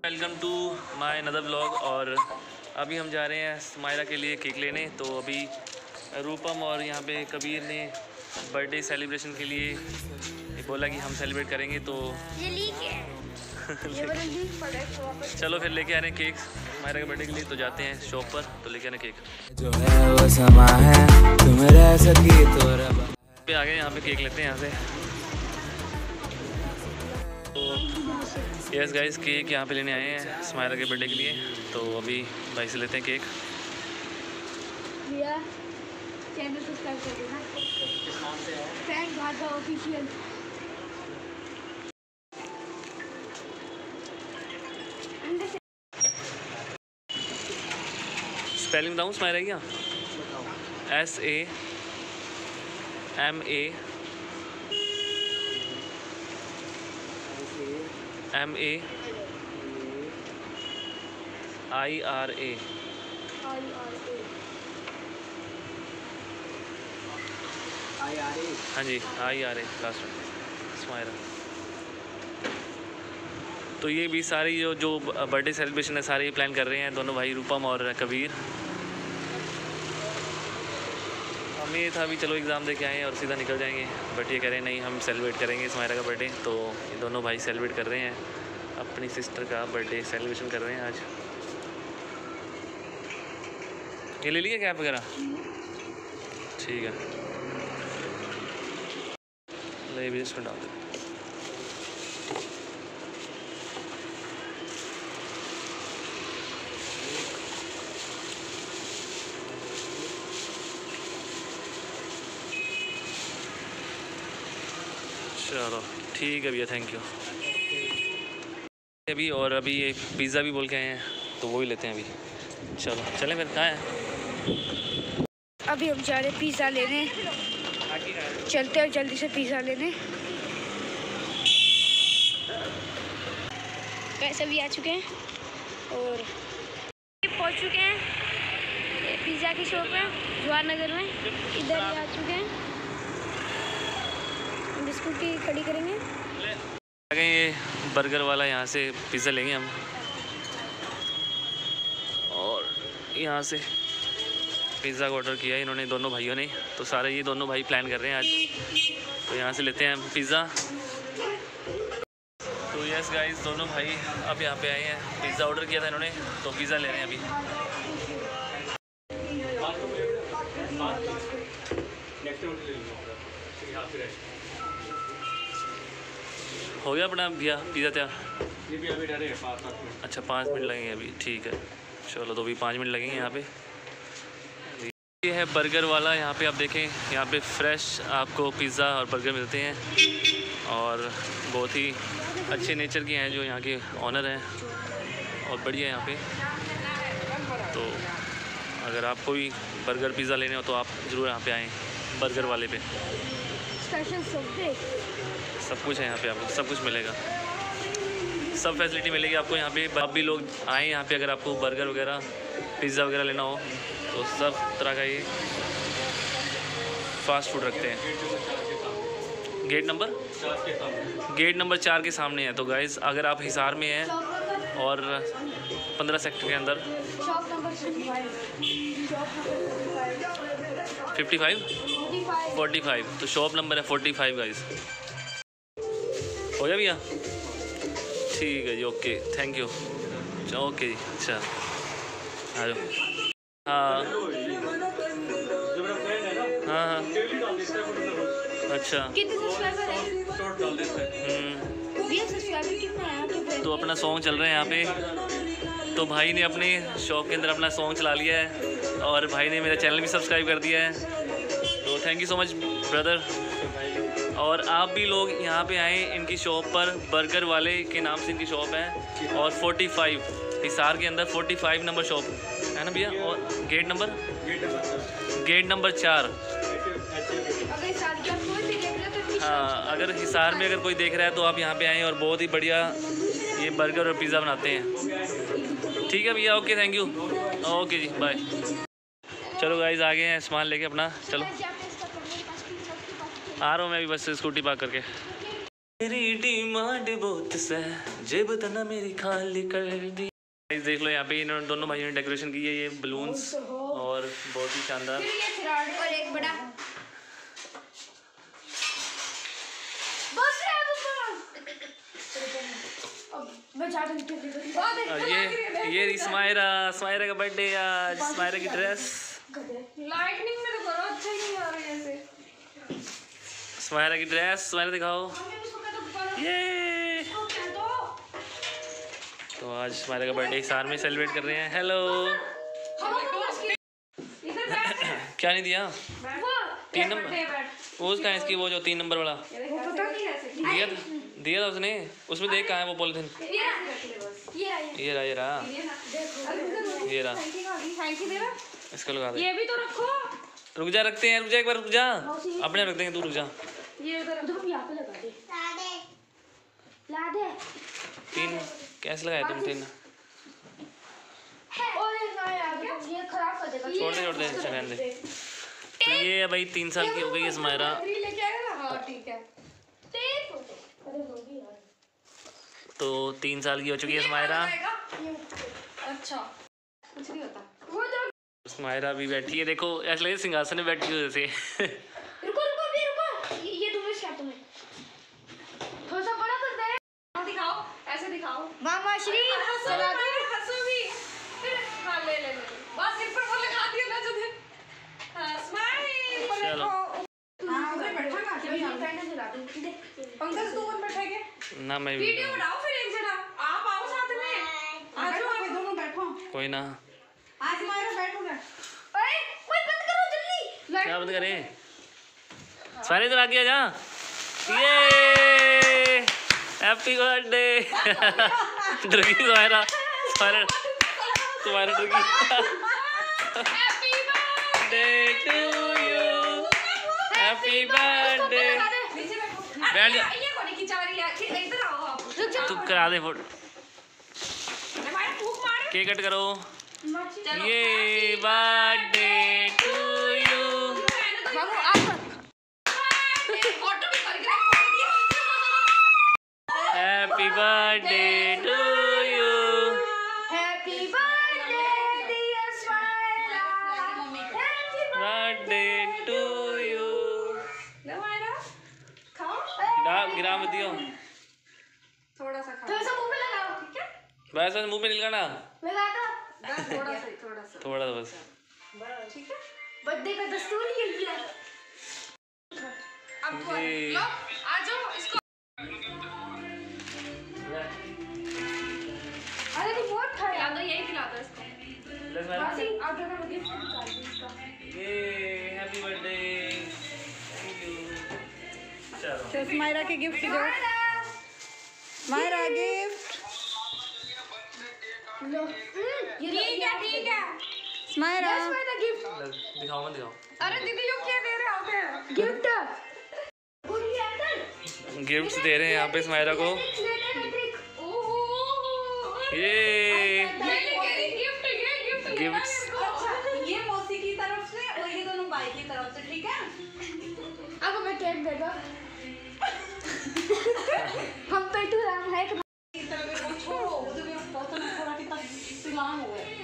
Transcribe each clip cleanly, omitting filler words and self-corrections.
Welcome to my another vlog. और अभी हम जा रहे हैं स्माइरा के लिए केक लेने। तो अभी रूपम और यहाँ पे कबीर ने बर्थडे सेलिब्रेशन के लिए बोला कि हम सेलिब्रेट करेंगे, तो ये लीक है। चलो फिर लेके आ रहे हैं केक स्माइरा के बर्थडे के लिए। तो जाते हैं शॉप पर, तो लेके आने केक जो है वो समा है तुम रह सकी तो पे आ गए। यहाँ पे केक लेते हैं यहाँ से। तो यस गाइस, केक यहाँ पे लेने आए हैं स्माइरा के बर्थडे के लिए। तो अभी भाई से लेते हैं केक। भैया चैनल सब्सक्राइब कर देना। किस नाम से है? Frank Bhargava official. स्पेलिंग बताऊँ स्माइरा की? SAMAMAIRA। हाँ जी, IRA लास्ट में स्माइरा। तो ये भी सारी जो बर्थडे सेलिब्रेशन है सारे ये प्लान कर रहे हैं दोनों भाई, रूपम और कबीर। हमें ये था भी चलो एग्ज़ाम दे के आए और सीधा निकल जाएंगे, बट ये कह रहे हैं नहीं हम सेलिब्रेट करेंगे स्माइरा का बर्थडे। तो ये दोनों भाई सेलिब्रेट कर रहे हैं, अपनी सिस्टर का बर्थडे सेलिब्रेशन कर रहे हैं आज। ये ले लिया कैप वगैरह? ठीक है, ले भी इसमें डाल दे। चलो ठीक है भैया, थैंक यू। अभी और अभी ये पिज़्ज़ा भी बोल के आए हैं, तो वो ही लेते हैं अभी। चलो चलें फिर, कहाँ हैं? अभी हम जा रहे पिज़्ज़ा लेने, चलते हैं जल्दी से पिज़्ज़ा लेने। कैसे भी आ चुके हैं और पहुंच चुके हैं पिज़्ज़ा की शॉप है जवाहर नगर में। इधर ही आ चुके हैं, स्कूटी खड़ी करेंगे। ये बर्गर वाला, यहाँ से पिज़्ज़ा लेंगे हम। और यहाँ से पिज़्ज़ा का ऑर्डर किया है इन्होंने, दोनों भाइयों ने। तो सारे ये दोनों भाई प्लान कर रहे हैं आज, तो यहाँ से लेते हैं पिज़्ज़ा। तो यस गाइस, दोनों भाई अब यहाँ पे आए हैं। पिज़्ज़ा ऑर्डर किया था इन्होंने, तो पिज़्ज़ा ले रहे हैं अभी। हो गया अपना भैया पिज़्ज़ा तैयार? ये भी अभी डरे 5 मिनट। अच्छा 5 मिनट लगेंगे अभी, ठीक है। चलो तो अभी 5 मिनट लगेंगे यहाँ पे। ये है बर्गर वाला, यहाँ पे आप देखें, यहाँ पे फ्रेश आपको पिज़्ज़ा और बर्गर मिलते हैं। और बहुत ही अच्छे नेचर के हैं जो यहाँ के ऑनर हैं, और बढ़िया यहाँ पे। तो अगर आपको भी बर्गर पिज़्ज़ा लेने हो तो आप ज़रूर यहाँ पे आएँ, बर्गर वाले पे। सब कुछ है यहाँ पे, आपको सब कुछ मिलेगा, सब फैसिलिटी मिलेगी आपको यहाँ पे। आप भी लोग आएँ यहाँ पे, अगर आपको बर्गर वगैरह पिज़्ज़ा वगैरह लेना हो तो सब तरह का ये फास्ट फूड रखते हैं। गेट नंबर 4 के सामने है। तो गाइज़ अगर आप हिसार में हैं और 15 सेक्टर के अंदर 45 तो शॉप नंबर है 45 गाइज़। हो गया भैया? ठीक है जी, ओके, थैंक यू। ओके जी, अच्छा आ जाओ। हाँ हाँ हाँ, अच्छा। तो अपना सॉन्ग चल रहा है यहाँ पे। तो भाई ने अपने शॉप के अंदर अपना सॉन्ग चला लिया है, और भाई ने मेरा चैनल भी सब्सक्राइब कर दिया है। तो thank you so much brother. और आप भी लोग यहाँ पे आएँ इनकी शॉप पर, बर्गर वाले के नाम से इनकी शॉप है। और 45 हिसार के अंदर 45 नंबर शॉप है ना भैया? और गेट नंबर 4। हाँ, अगर हिसार में अगर कोई देख रहा है तो आप यहाँ पे आएँ, और बहुत ही बढ़िया ये बर्गर और पिज़्ज़ा बनाते हैं। ठीक है भैया, ओके, थैंक यू, ओके जी, बाय। चलो गाइस, आ गए हैं सामान लेके अपना। चलो आ रहा हूँ मैं भी, बस स्कूटी पार्क करके। मेरी डिमांड बहुत से जेब तना मेरी खाली कर दी। देख लो यहाँ पे इन्होंने दोनों भाइयों ने डेकोरेशन की है, ये बलून्स और बहुत ही शानदार। और एक बड़ा ये स्माइरा का बर्थडे आज। स्माइरा की ड्रेस, लाइटनिंग में तो करो, अच्छा ही नहीं आ रहा है ऐसे। स्माइरा की ड्रेस, स्माइरा दिखाओ। ये तो आज स्माइरा का बर्थडे सार में सेलिब्रेट कर रहे हैं। हेलो क्या नहीं दिया? 3 नंबर वो उसका है, इसकी वो जो 3 नंबर वाला दिया था उसने। उसमें देख कहाँ है वो पॉलिथीन? ये रहा इसको लगा दे। ये भी तो रखो। रुक जा, रखते हैं, रुक जा एक बार, रुक जा, अपने रख देंगे, तू रुक जा। ये उधर यहाँ पे लगा दे। ला दे 3 कैसे लगाए तुम 3? ये खराब कर देगा। छोड़ दे अच्छा रहने दे। तो ये भाई 3 साल की हो गई है स्माइरा। लेके आएगा ना? हाँ ठीक है। तो 3 साल की हो चुकी है स्माइरा। अच्छा कुछ नहीं होता। वो स्माइरा भी बैठी है, देखो ऐसा लगे सिंहासन में बैठी हो जैसे। रुको भी रुको। ये तुम्हें स्टार्ट में थोड़ा सा बड़ा कर दे। दिखाओ, ऐसे दिखाओ। मामा श्री हंसो भी। फिर हाँ ले बस सिर पर वो लगा दिया ना जो थे। हाँ स्माइल। चलो हाँ उधर बैठा ना, कैंडल जला दो। पंकज तू ऊपर बैठेगे ना, मैं वीडियो बनाओ फिर एक जना। आप आओ साथ में। आ जाओ आप दोनों बैठो। कोई ना, आज मारो बैठोगे। ओए कोई बंद करो जल्दी। क्या बंद करें? स्माइरा इधर आ गया जा। ये हैप्पी बर्थडे। डर गई स्माइरा डर गई। Happy birthday to you, happy birthday. बैठ जा, ये कोने की जा रही है। इधर आओ आप। तू करा दे फोटो, हमारा फूक मार। केक कट करो। ये बर्थडे टू यू। बाबू आप फोटो भी कर दिया। Happy birthday to you. Happy birthday dear Smaila. Birthday to you. ले मायरा खाओ। गिरा मत दियो, थोड़ा सा खाओ। थोड़ा सा मुंह पे लगाओ, ठीक है? बस मुंह पे नहीं लगाना, लगा दो। बस थोड़ा सा बस। ठीक है? बर्थडे का दस्तूर ही है। अब जी। लो आ जाओ इसको। अरे तू बहुत खा या तो यही खिला दो इसको। बासी आप जगह में गिफ्ट निकाल दो इसका। ये हैप्पी बर्थडे, थैंक यू। चलो तो स्माइरा के गिफ्ट दो। स्माइरा गिफ्ट। लो ठीक है। स्माइरा गिफ्ट। दिखाओ मत दिखाओ। अरे दीदी लोग क्या दे रहे होते? गिफ्ट। गिफ्ट्स दे रहे हैं यहाँ पे स्माइरा को। ये गिफ्ट्स ये मौसी की तरफ से और ये दोनों भाई की तरफ से, ठीक है? अब हमें केक दे दो। हम पेटू राम है कि इस तरह के वो छोड़ो, उधर भी बहुत थोड़ा कितना सिलाम हो गया।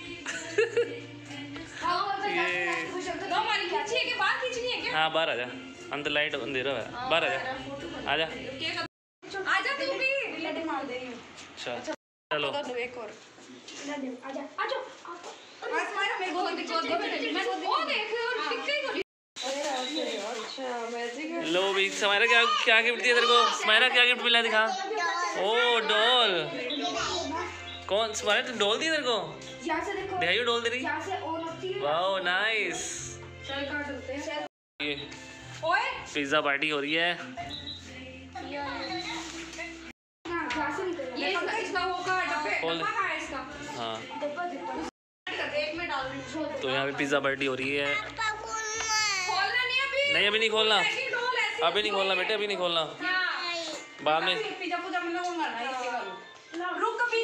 हमारी खींचिए के बाहर खींचनी है क्या? हाँ बाहर आ जा, अंदर लाइट अंधेरा है, बाहर आ जा, आजा तू भी। लड्डू मार दे। अच्छा चलो एक और आजा आजा। स्माइरा मेरे को ओ देख और टिक्के को। अच्छा मैजिक है। लो भी स्माइरा क्या गिफ्ट दिया तेरे को? स्माइरा क्या गिफ्ट मिला दिखा। Oh doll. कौन स्माइरा तो डॉल दी तेरे को? यहाँ से देखो, दिखाइयो डॉल दे रही। यहाँ से ऑन होती है। Wow nice. चल काट देते हैं। ये ओए पिज्जा पार्टी हो रही है। यहाँ से निकल। ये इसका वो का डब्बे खोल दे। डब्बा कहाँ है इसका? हाँ डब्बा एक में डाल दूँ। तो यहाँ पे पिज्जा पार्टी हो रही है। खोलना नहीं अभी। नहीं अभी नहीं खोलना, अभी अभी नहीं खोलना बेटे, अभी नहीं खोलना, बाद में। पिज्जा पूजा में लोग मारना है इसके वालों। रुक अभी।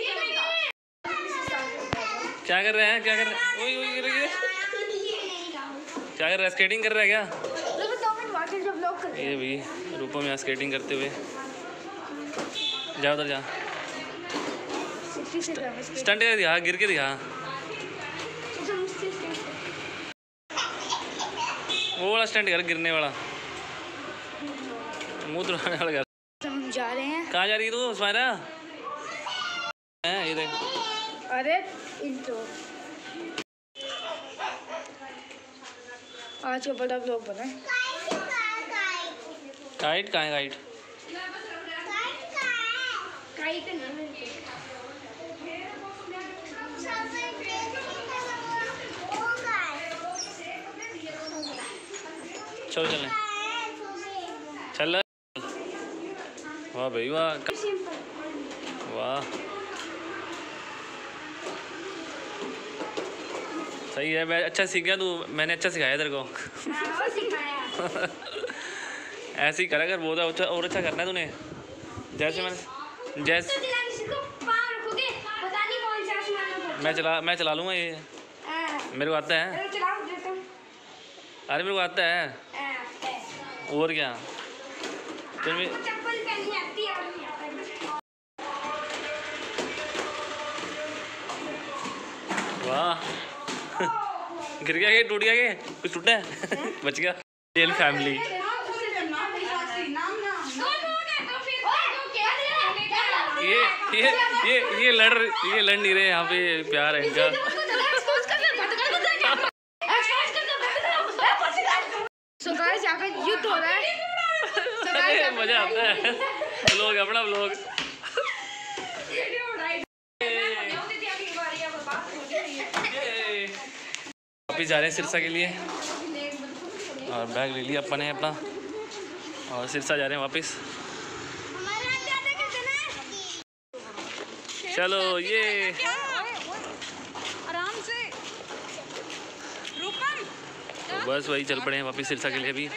क्या कर रहे हैं, क्या कर रहे हैं? ओए ओए गिर गया। क्या कर रहा है, स्केटिंग कर रहा है क्या? रुको 2 मिनट वाटर जब ब्लॉक कर। ये भी रूपम यहाँ स्केटिंग करते हुए। जा उधर जा। 66 ग्राम इसके। स्टंट कर दिखा, गिर के दिखा। वो वाला स्टंट कर, गिरने वाला, मुँह दुराने वाला कर। हम जा रहे हैं। कहाँ जा रही है तू सुमायरा? ये देख। अरे इंट्रो आज का बड़ा ब्लॉग बना है। काइट कहाँ है? काइट काइट नहीं चलो चलें, चल। वाह भाई वाह, वाह सही है। मैं अच्छा सीख गया तू, मैंने अच्छा सिखाया तेरे को। ऐसे ही करा कर, बहुत अच्छा और अच्छा करना है तूने। जैसे मैंने जैसे मैं चला लूँगा ये, मेरे को आता है। अरे मेरे को आता है, और क्या तुम्हें। वाह गिर गया, ये टूट गया, ये कुछ टूटा है? बच गया। Real family. ये लड़ नहीं रहे यहाँ पे, प्यार है इनका। युद्ध हो रहा है। मजा आता है। व्लॉग अपना व्लॉग। वापिस जा रहे हैं सिरसा के लिए, और बैग ले लिया अपन ने अपना, और सिरसा जा रहे हैं वापस। चलो ये आराम से रूपम। तो बस वही चल पड़े हैं वापस सिरसा के लिए अभी।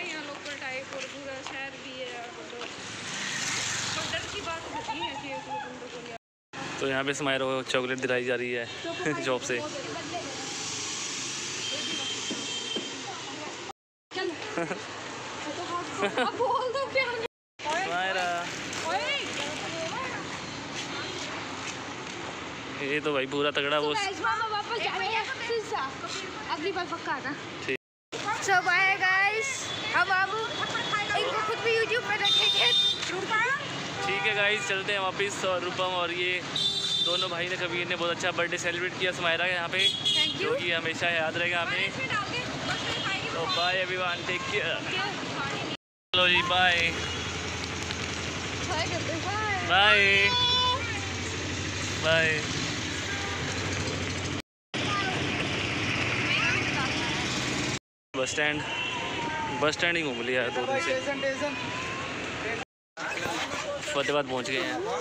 तो यहाँ पे समारोह को चॉकलेट दिलाई जा रही है जॉब से। ये तो भाई पूरा तगड़ा वो। वापस जा रहे हैं सिरसा, अगली बार पक्का आना। सो बाय गाइस, अब इनको खुद भी यूट्यूब पे रखेंगे। ठीक है गाइस, चलते हैं वापस। और रूपम और ये दोनों भाई ने कबीर ने बहुत अच्छा बर्थडे सेलिब्रेट किया समायरा के यहाँ पे, जो कि हमेशा याद रहेगा हमें। तो बाय एवरीवन, टेक केयर। चलो जी bye bye bye. Bus stand ही घूम लिया है 2 दिन से। फतेहाबाद पहुँच गए हैं,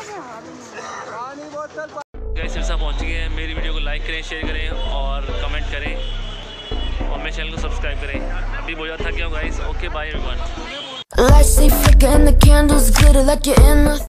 सिरसा पहुँच गए हैं। मेरी वीडियो को लाइक करें, शेयर करें और कमेंट करें, और मेरे चैनल को सब्सक्राइब करें। अभी बहुत ज़्यादा थक गया हूँ गाइस। Okay bye everyone.